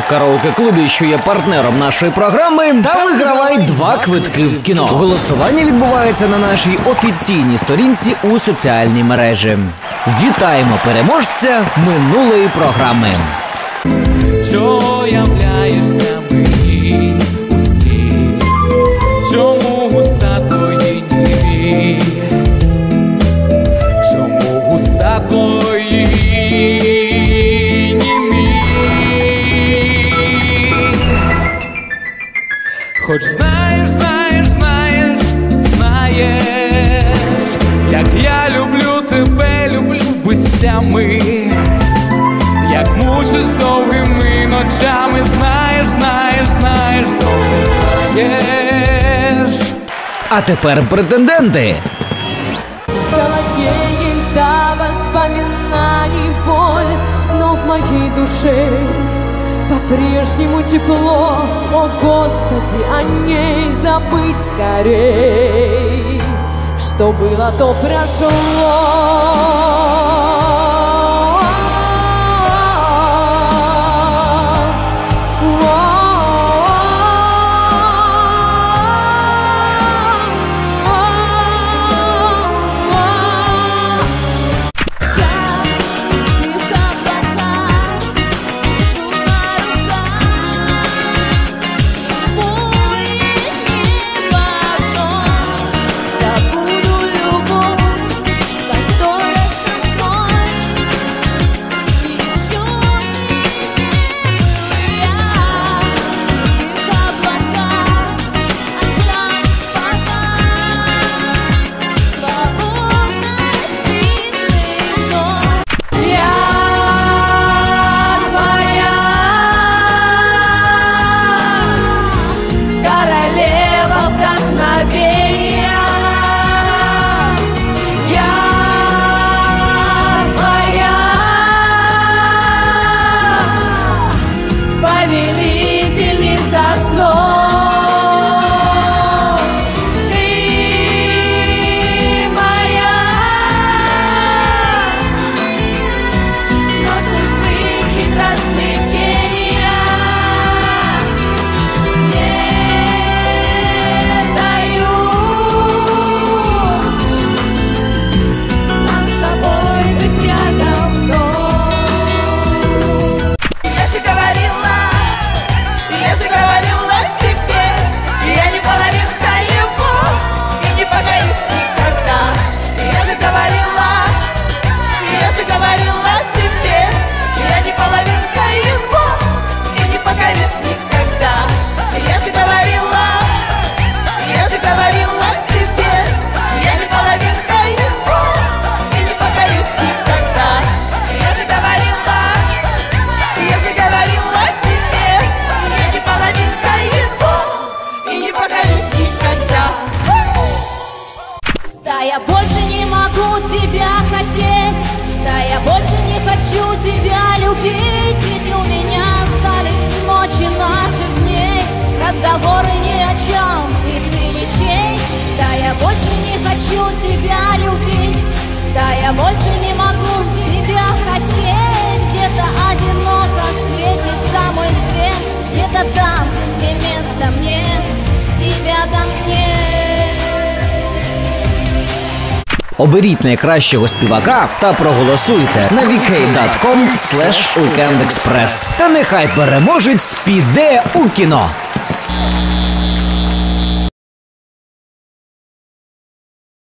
в караоке-клубі, що є партнером нашої програми, та вигравай 2 квитки в кіно. Голосування відбувається на нашій офіційній сторінці у соціальній мережі. Вітаємо переможця минулої програми. Що являєшся мені у сні? Чому густа твої ніві? Чому густа твої німі? Хоч знаєш, як я люблю тебе, люблю безтями, як мучусь довгими ночами, знаєш, добре знаєш. А тепер претенденти. В голове ельда воспоминаний боль, но в моей душе по-прежнему тепло. О, Господи, о ней забыть скорей. Что было, то прошло. Я больше не могу тебя хотеть, да я больше не хочу тебя любить. Ведь у меня остались ночи наших дней, разговоры ни о чем, и ты ничей. Да я больше не хочу тебя любить, да я больше не могу тебя хотеть. Где-то одиноко светится мой свет, где-то там, где место мне, тебя-то мне. Оберіть найкращого співака та проголосуйте на vk.com/weekendexpress. Та нехай переможець піде у кіно.